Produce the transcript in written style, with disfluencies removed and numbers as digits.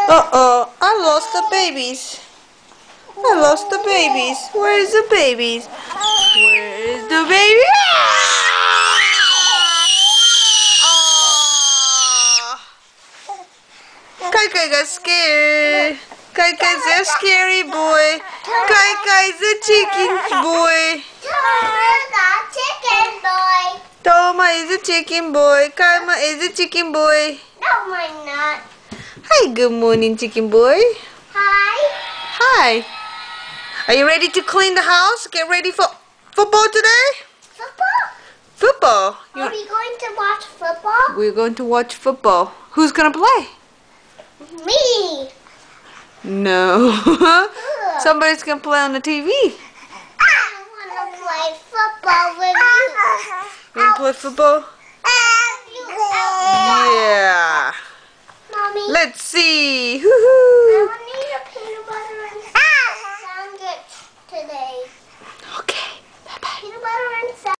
Uh-oh, I lost the babies. I lost the babies. Where is the babies? Where is the baby? Kai Kai got scared. Kai Kai's a scary boy. Kai Kai's a chicken boy. Toma is a chicken boy. Karma is a chicken boy. No, I'm not. Hi, good morning, chicken boy. Hi. Hi. Are you ready to clean the house? Get ready for football today? Football? Football. Are we going to watch football? We're going to watch football. Who's going to play? Me. No. Somebody's going to play on the TV. I want to play football with you. You want to play football? Yeah. Mommy. Let's see.